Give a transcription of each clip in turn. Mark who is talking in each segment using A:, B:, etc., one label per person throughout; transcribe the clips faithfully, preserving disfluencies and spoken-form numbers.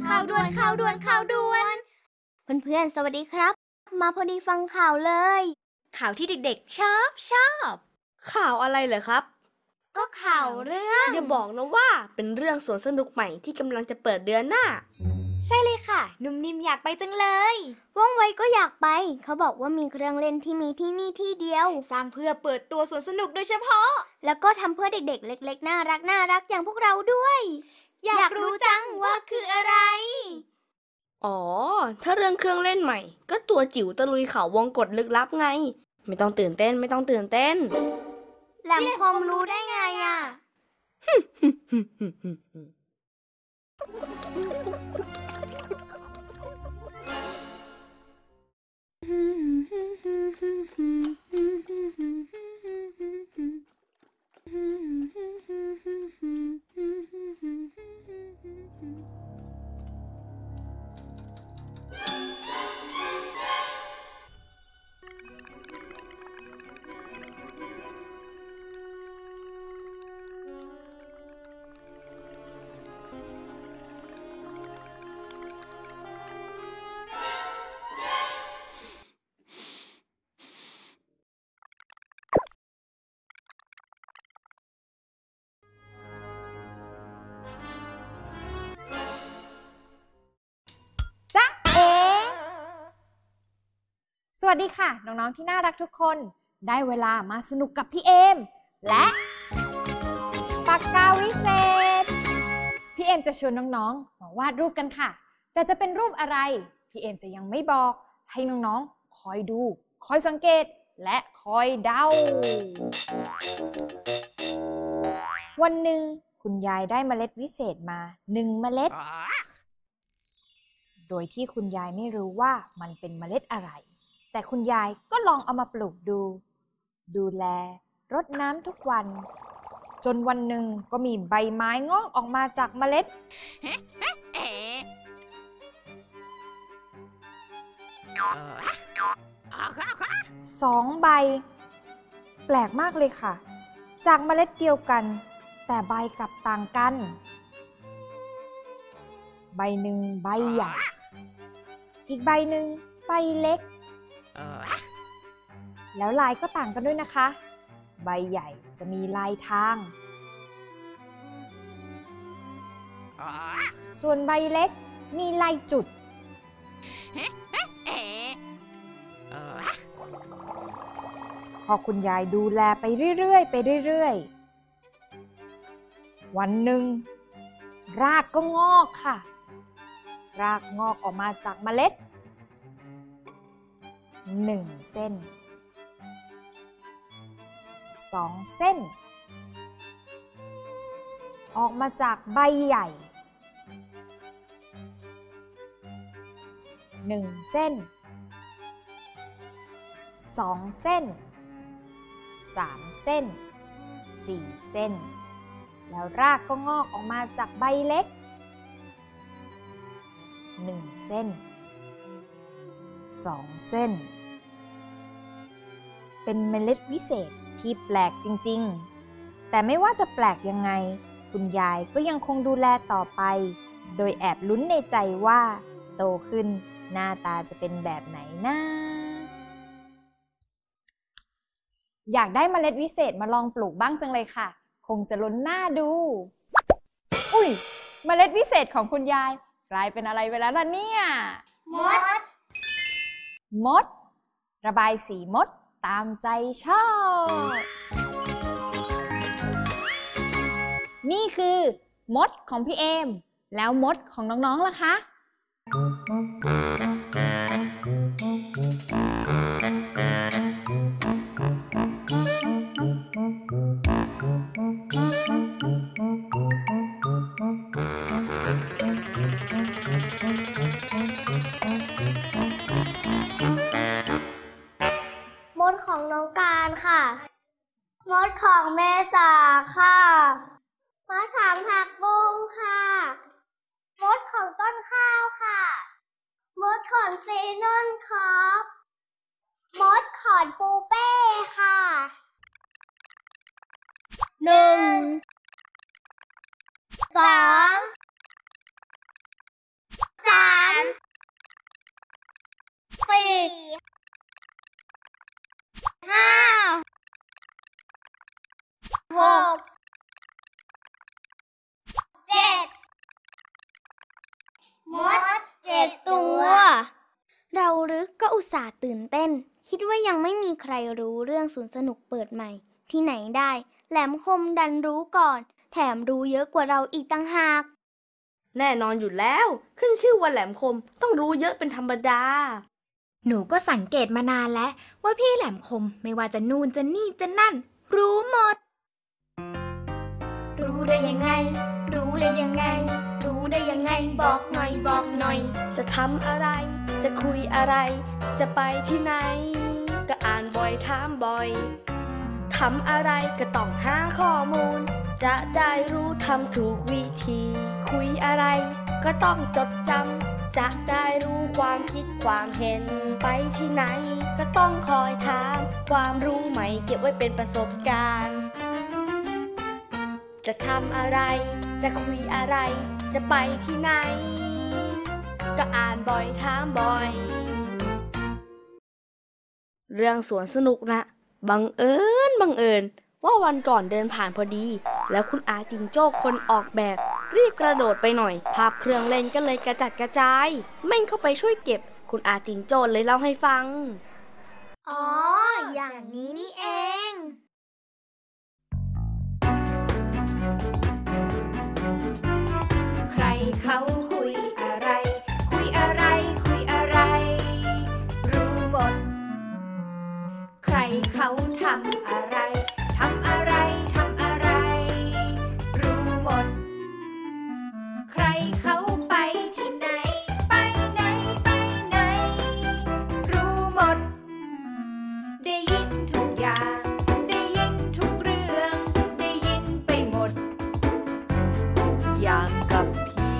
A: ข่าวด่วนข่าวด่วนข่าวด่วนเพื่อนๆสวัสดีครับมาพอดีฟังข่าวเลย
B: ข่าวที่เด็กๆชอบชอบ
C: ข่าวอะไรเหรอครับ
A: ก็ข่าวเรื่อง
C: อย่าบอกนะว่าเป็นเรื่องสวนสนุกใหม่ที่กำลังจะเปิดเดือนหน้า
B: ใช่เลยค่ะนุ่มนิ่มอยากไปจังเลย
A: ว่องไวก็อยากไปเขาบอกว่ามีเครื่องเล่นที่มีที่นี่ที่เดียว
B: สร้างเพื่อเปิดตัวสวนสนุกโดยเฉพาะ
A: แล้วก็ทำเพื่อเด็กๆเล็กๆน่ารักน่ารักอย่างพวกเราด้วย
B: อยากรู้จังว่าคืออะไร
C: อ๋อถ้าเรื่องเครื่องเล่นใหม่ก็ตัวจิ๋วตะลุยเขาวงกตลึกลับไงไม่ต้องตื่นเต้นไม่ต้องตื่นเต้น
A: แหลมคมรู้ได้ไงอ่ะ
D: สวัสดีค่ะน้องๆที่น่ารักทุกคนได้เวลามาสนุกกับพี่เอมและปากกาวิเศษพี่เอมจะชวนน้องๆมาวาดรูปกันค่ะแต่จะเป็นรูปอะไรพี่เอมจะยังไม่บอกให้น้องๆคอยดูคอยสังเกตและคอยเดาวันหนึ่งคุณยายได้เมล็ดวิเศษมาหนึ่งเมล็ดโดยที่คุณยายไม่รู้ว่ามันเป็นเมล็ดอะไรแต่คุณยายก็ลองเอามาปลูกดูดูแลรดน้ำทุกวันจนวันหนึ่งก็มีใบไม้งอกออกมาจากเมล็ดสองใบแปลกมากเลยค่ะจากเมล็ดเดียวกันแต่ใบกลับต่างกันใบหนึ่งใบใหญ่อีกใบหนึ่งใบเล็กแล้วลายก็ต่างกันด้วยนะคะใบใหญ่จะมีลายทางส่วนใบเล็กมีลายจุดพอคุณยายดูแลไปเรื่อยๆไปเรื่อยๆวันหนึ่งรากก็งอกค่ะรากงอกออกมาจากเมล็ดหนึ่งเส้นสองเส้นออกมาจากใบใหญ่หนึ่งเส้นสองเส้นสามเส้นสี่เส้นแล้วรากก็งอกออกมาจากใบเล็กหนึ่งเส้นสองเส้นเป็นเมล็ดวิเศษที่แปลกจริงๆแต่ไม่ว่าจะแปลกยังไงคุณยายก็ยังคงดูแลต่อไปโดยแอบลุ้นในใจว่าโตขึ้นหน้าตาจะเป็นแบบไหนนะอยากได้เมล็ดวิเศษมาลองปลูกบ้างจังเลยค่ะคงจะล้นหน้าดูอุ้ยเมล็ดวิเศษของคุณยายกลายเป็นอะไรไปแล้วล่ะเนี่ย
A: มด
D: มดระบายสีมดตามใจชอบนี่คือมดของพี่เอมแล้วมดของน้องๆล่ะคะ
A: มดของน้องการค่ะมดของแม่สาค่ะมดของผักบุ้งค่ะมดของต้นข้าวค่ะมดของซีนอนครับมดของปูเป้ค่ะหนึ่งสองอ็ดตัว
E: เราหรือก็อุตส่าห์ตื่นเต้นคิดว่ายังไม่มีใครรู้เรื่องสวนสนุกเปิดใหม่ที่ไหนได้แหลมคมดันรู้ก่อนแถมรู้เยอะกว่าเราอีกต่างหาก
C: แน่นอนอยู่แล้วขึ้นชื่อว่าแหลมคมต้องรู้เยอะเป็นธรรมดา
B: หนูก็สังเกตมานานแล้วว่าพี่แหลมคมไม่ว่าจะนู่นจะนี่จะนั่นรู้หมดรู้ได้ยังไงรู้ได้ยังไงรู้ได้ยังไงบอกหน่อยบอกหน่อย
C: จะทำอะไรจะคุยอะไรจะไปที่ไหนก็อ่านบ่อยถามบ่อยทำอะไรก็ต้องหาข้อมูลจะได้รู้ทำถูกวิธีคุยอะไรก็ต้องจดจำจะได้รู้ความคิดความเห็นไปที่ไหนก็ต้องคอยถามความรู้ใหม่เก็บไว้เป็นประสบการณ์จะทำอะไรจะคุยอะไรจะไปที่ไหนก็อ่านบ่อยถามบ่อยเรื่องสวนสนุกนะบังเอิญบังเอิญว่าวันก่อนเดินผ่านพอดีแล้วคุณอาจิงโจ้คนออกแบบรีบกระโดดไปหน่อยภาพเครื่องเล่นก็เลยกระจัดกระจายเม่งเข้าไปช่วยเก็บคุณอาจิงโจ้เลยเล่าให้ฟัง
E: อ๋ออย่างนี้นี่เอง
B: ใครเขาคุยอะไรคุยอะไรคุยอะไรรู้หมดใครเขาทำอะไรทำอะไรทำอะไรรู้หมดใครเขาไปที่ไหนไปไหนไปไหนรู้หมดได้ยินทุกอย่างได้ยินทุกเรื่องได้ยินไปหมด
C: อย่างกับพี่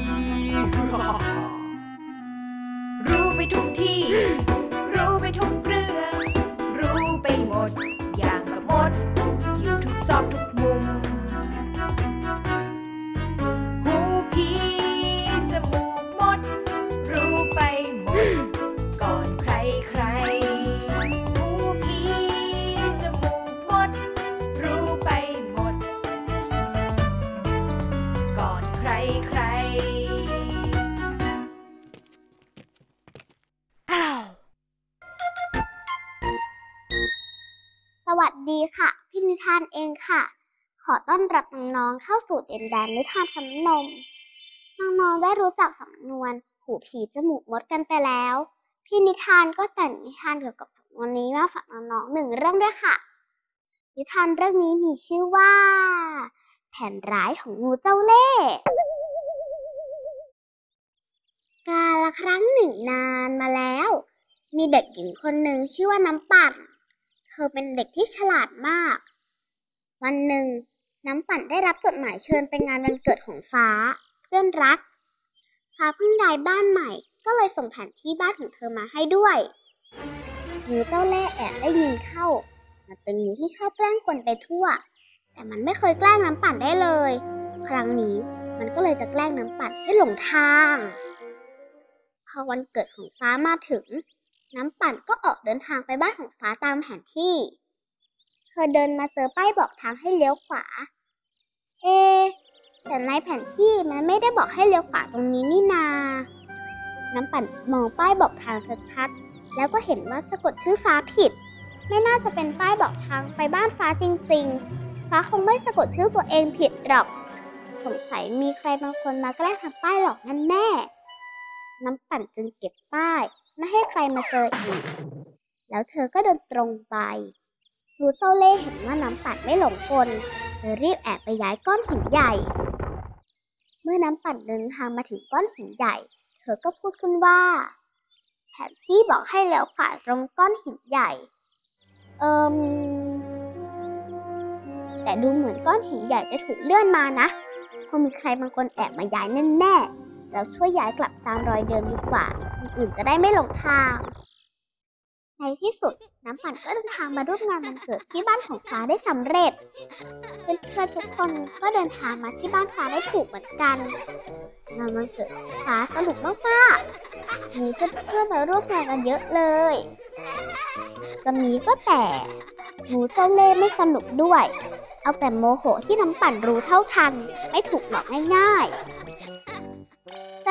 B: รู้ไปทุกที่รู้ไปทุกเรื่องรู้ไปหมดอย่างกับมดอยู่ทุกซอกทุกมุมหูผีจมูกมดรู้ไปหมดก่อนใครใครหูผีจมูกมดรู้ไปหมดก่อนใครใคร
C: อ้าว
A: สวัสดีค่ะพี่นิทานเองค่ะขอต้อนรับน้องๆเข้าสู่ดินแดนนิทานฟันนมน้องๆได้รู้จักสำนวนหูผีจมูกมดกันไปแล้วพี่นิทานก็แต่งนิทานเกี่ยวกับสำนวนนี้มาฝากน้องๆหนึ่งเรื่องด้วยค่ะนิทานเรื่องนี้มีชื่อว่าแผนร้ายของงูเจ้าเล่ห์กาลครั้งหนึ่งนานมาแล้วมีเด็กหญิงคนหนึ่งชื่อว่าน้ำปั่นเธอเป็นเด็กที่ฉลาดมากวันหนึ่งน้ำปั่นได้รับจดหมายเชิญไปงานวันเกิดของฟ้าเพื่อนรักฟ้าเพิ่งย้ายบ้านใหม่ก็เลยส่งแผนที่บ้านของเธอมาให้ด้วยงูเจ้าเล่ห์แอบได้ยินเข้ามันเป็นงูที่ชอบแกล้งคนไปทั่วแต่มันไม่เคยแกล้งน้ำปั่นได้เลยครั้งนี้มันก็เลยจะแกล้งน้ำปั่นให้หลงทางพอวันเกิดของฟ้ามาถึงน้ำปั่นก็ออกเดินทางไปบ้านของฟ้าตามแผนที่เธอเดินมาเจอป้ายบอกทางให้เลี้ยวขวาเอ๊ะแต่ในแผนที่มันไม่ได้บอกให้เลี้ยวขวาตรงนี้นี่นาน้ำปั่นมองป้ายบอกทางชัดๆแล้วก็เห็นว่าสะกดชื่อฟ้าผิดไม่น่าจะเป็นป้ายบอกทางไปบ้านฟ้าจริงๆฟ้าคงไม่สะกดชื่อตัวเองผิดหรอกสงสัยมีใครบางคนมาแกล้งทำป้ายหลอกนั่นแน่น้ำปั่นจึงเก็บป้ายไม่ให้ใครมาเจออีกแล้วเธอก็เดินตรงไปงูเจ้าเล่ห์เห็นว่าน้ำปั่นไม่หลงกลเธอรีบแอบไปย้ายก้อนหินใหญ่เมื่อน้ำปั่นเดินทางมาถึงก้อนหินใหญ่เธอก็พูดขึ้นว่าแผนที่บอกให้เลี้ยวขวาตรงก้อนหินใหญ่เอิมแต่ดูเหมือนก้อนหินใหญ่จะถูกเลื่อนมานะคงมีใครบางคนแอบมาย้ายแน่ๆเราช่วยย้ายกลับตามรอยเดิมดีกว่าคนอื่นจะได้ไม่หลงทางในที่สุดน้ำปั่นก็เดินทางมาร่วมงานวันเกิดที่บ้านของฟ้าได้สำเร็จเพื่อนๆทุกคนก็เดินทางมาที่บ้านฟ้าได้ถูกเหมือนกันงานวันเกิดฟ้าสนุกมากๆมีเพื่อนๆมาร่วมงานกันเยอะเลยจะมีก็แต่งูเจ้าเล่ห์ไม่สนุกด้วยเอาแต่โมโหที่น้ำปั่นรู้เท่าทันไม่ถูกหลอกง่ายๆใจ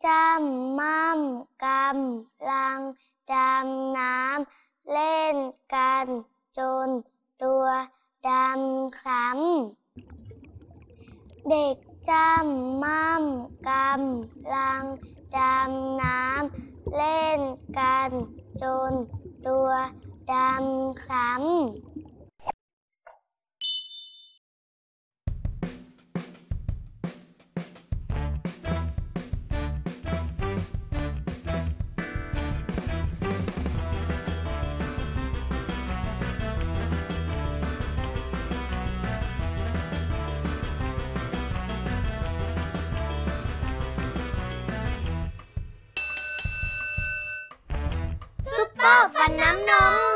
A: จำมั่มกำลังดำน้ำเล่นกันจนตัวดำคล้ำเด็กจำมั่มกำลังดำน้ำเล่นกันจนตัวดำคล้ำซุปเปอร์ฟันน้ำนม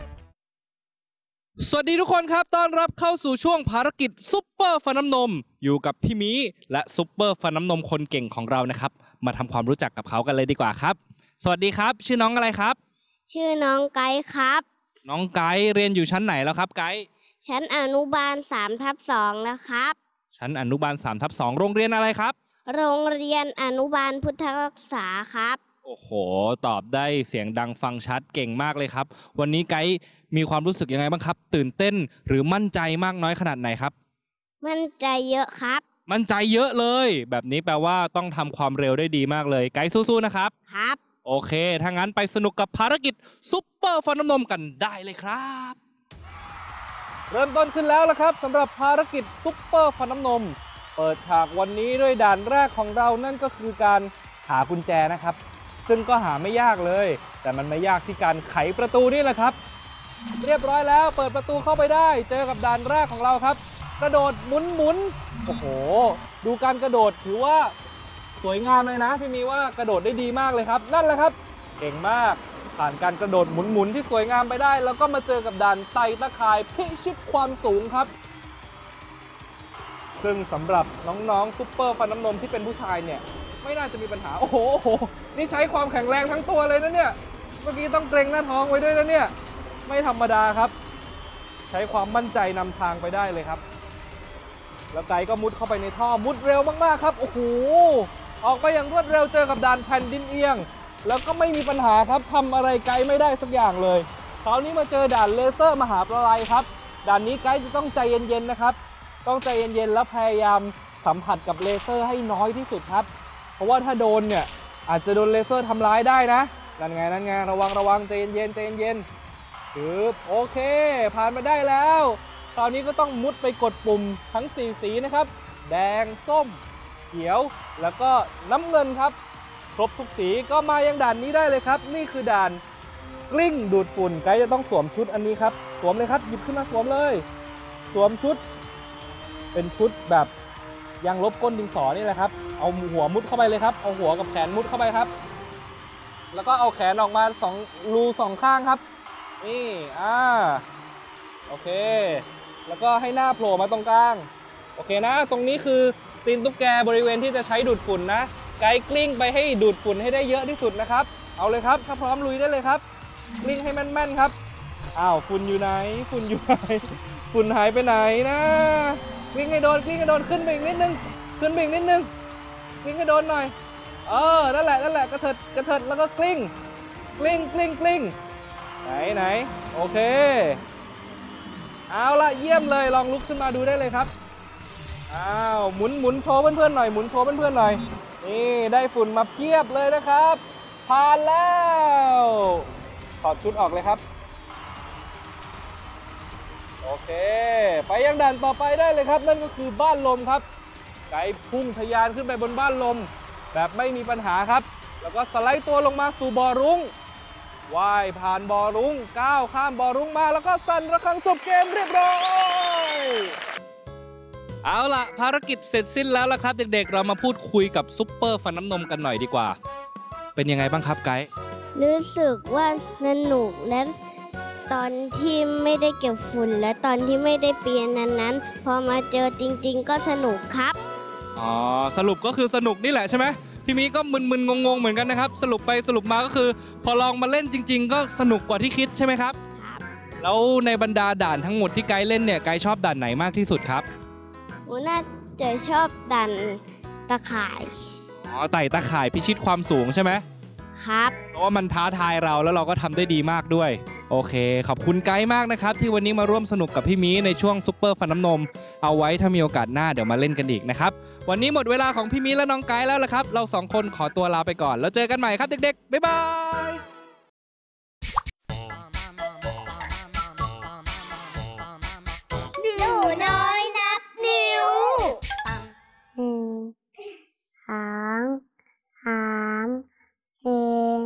F: สวัสดีทุกคนครับต้อนรับเข้าสู่ช่วงภารกิจซุปเปอร์ฟันน้ำนมอยู่กับพี่มีและซุปเปอร์ฟันน้ำนมคนเก่งของเรานะครับมาทำความรู้จักกับเขากันเลยดีกว่าครับสวัสดีครับชื่อน้องอะไรครับ
A: ชื่อน้องไกด์ครับ
F: น้องไกด์เรียนอยู่ชั้นไหนแล้วครับไกด์
A: ชั้นอนุบาลสามทับสองนะครับ
F: ชั้นอนุบาลสามทับสองโรงเรียนอะไรครับ
A: โรงเรียนอนุบาลพุทธรักษาครับ
F: โอ้โหตอบได้เสียงดังฟังชัดเก่งมากเลยครับวันนี้ไกด์มีความรู้สึกยังไงบ้างครับตื่นเต้นหรือมั่นใจมากน้อยขนาดไหนครับ
A: มั่นใจเยอะครับ
F: มั่นใจเยอะเลยแบบนี้แปลว่าต้องทำความเร็วได้ดีมากเลยไกด์สู้ๆนะครับ
A: ครับ
F: โอเคถ้างั้นไปสนุกกับภารกิจซุปเปอร์ฟันน้ำนมกันได้เลยครับเริ่มต้นขึ้นแล้วละครับสำหรับภารกิจซุปเปอร์ฟันน้ำนมเปิดฉากวันนี้ด้วยด่านแรกของเรานั่นก็คือการหากุญแจนะครับซึ่งก็หาไม่ยากเลยแต่มันไม่ยากที่การไขประตูนี่แหละครับเรียบร้อยแล้วเปิดประตูเข้าไปได้เจอกับด่านแรกของเราครับกระโดดหมุนหมุนโอ้โหดูการกระโดดถือว่าสวยงามเลยนะที่มีว่ากระโดดได้ดีมากเลยครับนั่นแหละครับเก่งมากผ่านการกระโดดหมุนหมุนที่สวยงามไปได้แล้วก็มาเจอกับด่านไต่ตะข่ายพิชิตความสูงครับซึ่งสำหรับน้องๆซุปเปอร์ฟันน้ำนมที่เป็นผู้ชายเนี่ยไม่น่าจะมีปัญหาโอ้โหโอ้โหนี่ใช้ความแข็งแรงทั้งตัวเลยนะเนี่ยเมื่อกี้ต้องเกรงหน้าท้องไว้ด้วยนะเนี่ยไม่ธรรมดาครับใช้ความมั่นใจนำทางไปได้เลยครับแล้วไกด์ก็มุดเข้าไปในท่อมุดเร็วมากๆครับโอ้โหออกไปอย่างรวดเร็วเจอกับด่านแผ่นดินเอียงแล้วก็ไม่มีปัญหาครับทำอะไรไกด์ไม่ได้สักอย่างเลยคราวนี้มาเจอด่านเลเซอร์มหาประไลครับด่านนี้ไกด์จะต้องใจเย็นๆนะครับต้องใจเย็นๆแล้วพยายามสัมผัสกับเลเซอร์ให้น้อยที่สุดครับเพราะว่าถ้าโดนเนี่ยอาจจะโดนเลเซอร์ทำร้ายได้นะนั่นไงนั่นไงระวังระวังใจเย็นใจเย็นปึ๊บโอเคผ่านมาได้แล้วคราวนี้ก็ต้องมุดไปกดปุ่มทั้งสี่สีนะครับแดงส้มเขียวแล้วก็น้ำเงินครับครบทุกสีก็มายังด่านนี้ได้เลยครับนี่คือด่านกลิ้งดูดฝุ่นไกด์จะต้องสวมชุดอันนี้ครับสวมเลยครับหยิบขึ้นมาสวมเลยสวมชุดเป็นชุดแบบยางลบก้นดินสอนี่แหละครับเอาหัวมุดเข้าไปเลยครับเอาหัวกับแขนมุดเข้าไปครับแล้วก็เอาแขนออกมาสองรูสองข้างครับนี่อ่าโอเคแล้วก็ให้หน้าโผล่มาตรงกลางโอเคนะตรงนี้คือตีนตุ๊กแกบริเวณที่จะใช้ดูดฝุ่นนะไกด์กลิ้งไปให้ดูดฝุ่นให้ได้เยอะที่สุดนะครับเอาเลยครับถ้าพร้อมลุยได้เลยครับกลิ้งให้แม่นๆครับอ้าวฝุ่นอยู่ไหนฝุ่นอยู่ไหนฝุ่นหายไปไหนนะกลิ้งให้โดนกลิ้งให้โดนขึ้นไปอีกนิดนึงขึ้นไปอีกนิดนึงกลิ้งให้โดนหน่อยเออนั่นแหละนั่นแหละกระเถิดกระเถิดแล้วก็กลิ้งกลิ้งกลิ้งกลิ้งไหนไหนโอเคเอาละเยี่ยมเลยลองลุกขึ้นมาดูได้เลยครับอ้าวหมุนหมุนโชว์เพื่อนๆหน่อยหมุนโชว์เพื่อนๆหน่อยนี่ได้ฝุ่นมาเพียบเลยนะครับผ่านแล้วถอดชุดออกเลยครับโอเคไปยังด่านต่อไปได้เลยครับนั่นก็คือบ้านลมครับไกด์พุ่งทะยานขึ้นไปบนบ้านลมแบบไม่มีปัญหาครับแล้วก็สไลด์ตัวลงมาสู่บ่อรุ้งว่ายผ่านบ่อรุ้งก้าวข้ามบ่อรุ้งมาแล้วก็สั่นระฆังจบเกมเรียบร้อยเอาล่ะภารกิจเสร็จสิ้นแล้วล่ะครับเด็กๆเรามาพูดคุยกับซุปเปอร์ฟันน้ำนมกันหน่อยดีกว่าเป็นยังไงบ้างครับไกด์
A: รู้สึกว่าสนุกและตอนที่ไม่ได้เก็บฝุ่นและตอนที่ไม่ได้เปียนนั้นๆพอมาเจอจริงๆก็สนุกครับ
F: อ๋อสรุปก็คือสนุกนี่แหละใช่ไหมพี่มีก็มึนๆงงๆเหมือนกันนะครับสรุปไปสรุปมาก็คือพอลองมาเล่นจริงๆก็สนุกกว่าที่คิดใช่ไหมครับครับแล้วในบรรดาด่านทั้งหมดที่ไกด์เล่นเนี่ยไกด์ชอบด่านไหนมากที่สุดครับ
A: หนูน่าจะชอบด่านตะข่าย
F: ออ๋อไต่ตะข่ายพิชิตความสูงใช่ไหม
C: ครับ
F: เพราะว่ามันท้าทายเราแล้วเราก็ทำได้ดีมากด้วยโอเคขอบคุณไกด์มากนะครับที่วันนี้มาร่วมสนุกกับพี่มีในช่วงซุปเปอร์ฟันน้ำนมเอาไว้ถ้ามีโอกาสหน้าเดี๋ยวมาเล่นกันอีกนะครับวันนี้หมดเวลาของพี่มีและน้องไกด์แล้วละครับเราสองคนขอตัวลาไปก่อนแล้วเจอกันใหม่ครับเด็กๆบ๊ายบาย
A: หนูน้อยนับนิ้วหนึ่งสองสามสี่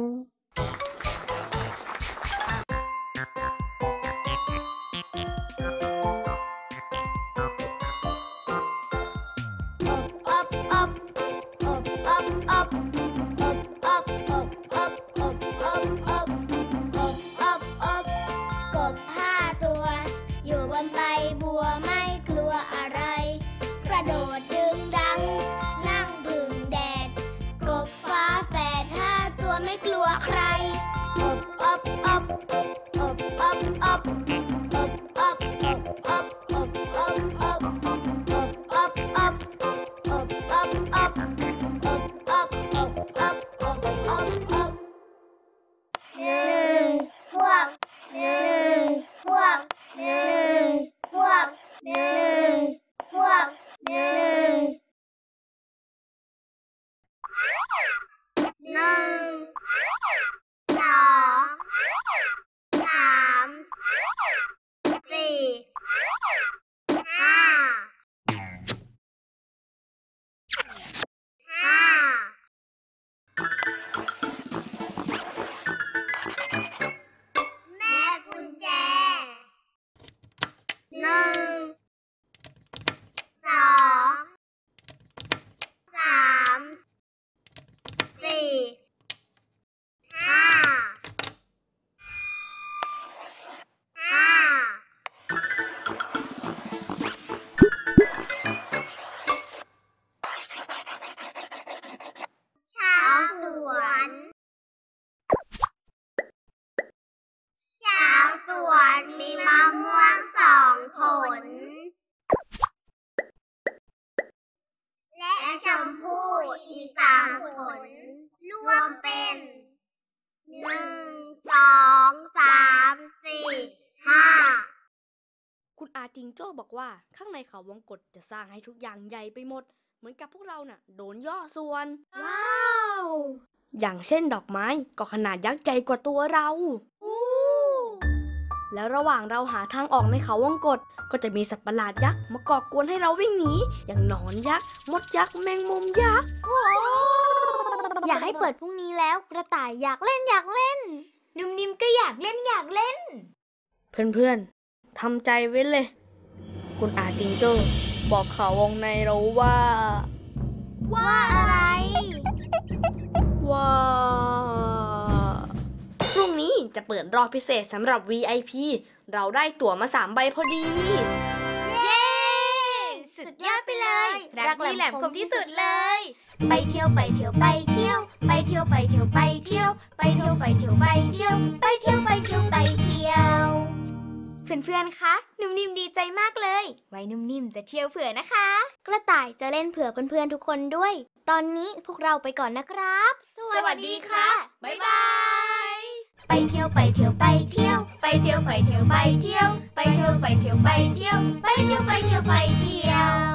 C: จิงโจ้บอกว่าข้างในเขาวงกตจะสร้างให้ทุกอย่างใหญ่ไปหมดเหมือนกับพวกเราน่ะโดนย่อส่วนว้าวอย่างเช่นดอกไม้ก็ขนาดยักษ์ใหญ่กว่าตัวเราแล้วระหว่างเราหาทางออกในเขาวงกตก็จะมีสัตว์ประหลาดยักษ์มาก่อกวนให้เราวิ่งหนีอย่างหนอนยักษ์มดยักษ์แมงมุมยักษ์
E: อยากให้เปิดพรุ่งนี้แล้วกระต่ายอยากเล่นอยากเล่นนุ่มนิ่มก็อยากเล่นอยากเล่น
C: เพื่อนๆทำใจไว้เลยคุณอาจิงโจ้บอกข่าววงในเราว่า
E: ว่าอะไร
C: ว่าพรุ่งนี้จะเปิดรอบพิเศษสำหรับ วี ไอ พี เราได้ตั๋วมาสามใบพอดี
E: เย้สุดยอดไปเลยรักลี่แหลมคมที่สุดเลยไปเที่ยวไปเที่ยวไปเที่ยวไปเที่ยวไปเที่ยวไปเที่ยวไปเที่ยวไปเที่ยวไปเที่ยวไปเที่ยวไปเที่ยวไปเที่ยวเพื่อนๆคะนุ่มนิ่มดีใจมากเลยไว้นุ่มนิ่มจะเที่ยวเผื่อนะคะกระต่ายจะเล่นเผื่อเพื่อนๆทุกคนด้วยตอนนี้พวกเราไปก่อนนะครับ
C: สวัสดีครับบ๊ายบาย
E: ไปเที่ยวไปเที่ยวไปเที่ยวไปเที่ยวไปเที่ยวไปเที่ยวไปเที่ยวไปเที่ยวไปเที่ยวไปเที่ยวไปเที่ยวไปเที่ยว